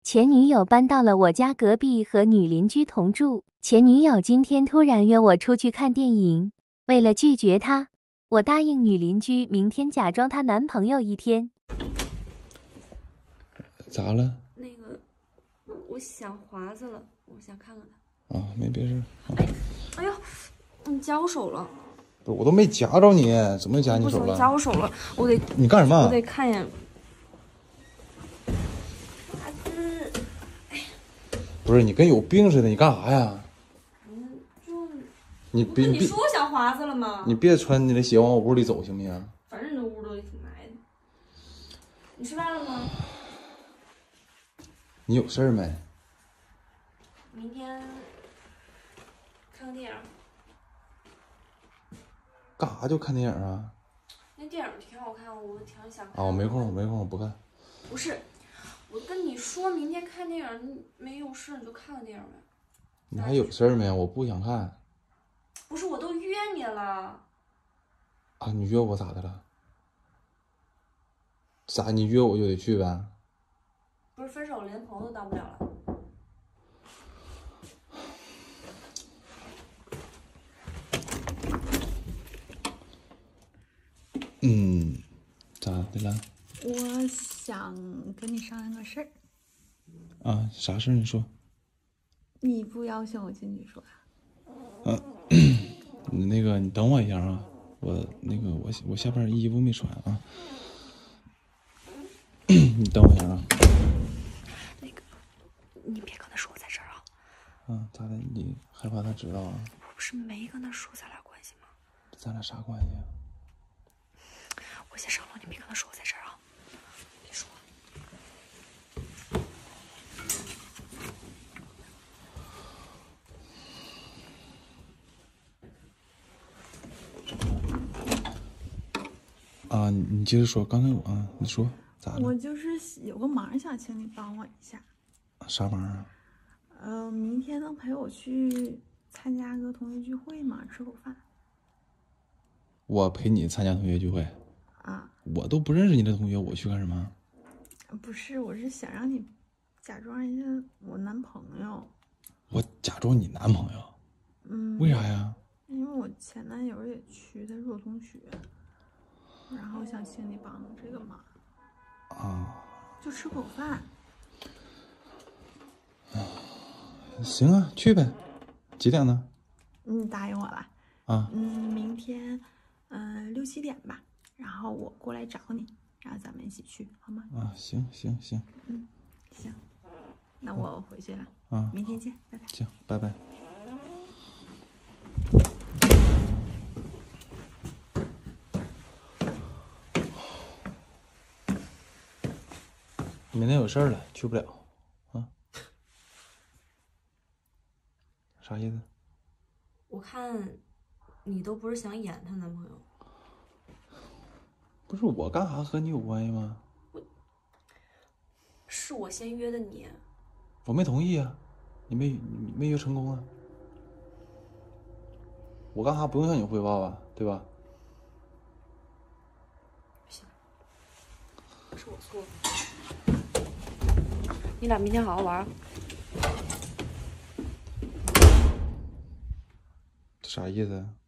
前女友搬到了我家隔壁，和女邻居同住。前女友今天突然约我出去看电影，为了拒绝她，我答应女邻居明天假装她男朋友一天。 咋了？ 那个，我想华子了，我想看看他。 啊，没别事。 哎呦，你夹我手了！ 不是，我都没夹着你，怎么夹你手了？ 不行，夹我手了，我得。 你干什么？ 我得看一眼。华子， 不是，你跟有病似的，你干啥呀？你别， 你说我想华子了吗？ 你别穿你的鞋往我屋里走，行不行？ 反正你的屋都挺埋的。你吃饭了吗？ 你有事儿没？ 明天看个电影。 干啥就看电影啊？ 那电影挺好看，我挺想看。 啊，我没空，我不看。 不是，我跟你说明天看电影，你没有事你就看个电影呗。 你还有事儿没？我不想看。 不是，我都约你了。 啊，你约我咋的了？咋你约我就得去呗？ 不是分手连朋友都当不了了。 咋的了？ 我想跟你商量个事儿。 啊，啥事儿？你说。 你不邀请我进去说呀？ 你那个，你等我一下啊，我下边衣服没穿啊，你等我一下啊。 那个，你别跟他说我在这儿啊。 咋的？你害怕他知道啊？ 我不是没跟他说咱俩关系吗？ 咱俩啥关系啊？ 我先上楼，你别跟他说我在这儿啊。别说。 啊，你接着说，刚才你说咋了？ 我就是有个忙想请你帮我一下。 啥忙啊？ 明天能陪我去参加个同学聚会吗？吃口饭。 我陪你参加同学聚会？ 啊。 我都不认识你的同学，我去干什么？ 不是，我是想让你假装一下我男朋友。 我假装你男朋友？为啥呀？ 因为我前男友也去，他是我同学。然后想请你帮这个忙。就吃口饭。 行啊，去呗。几点呢？ 你答应我了。明天6、7点吧，然后我过来找你，然后咱们一起去，好吗？ 行。 行，那我回去了。明天见，拜拜。 行，拜拜。明天有事儿了，去不了。啥意思？ 我看你都不是想演她男朋友。 不是我干啥和你有关系吗？ 是我先约的你。 我没同意啊，你没约成功啊。我干啥不用向你汇报啊，对吧？ 行，是我错。你俩明天好好玩。 啥意思？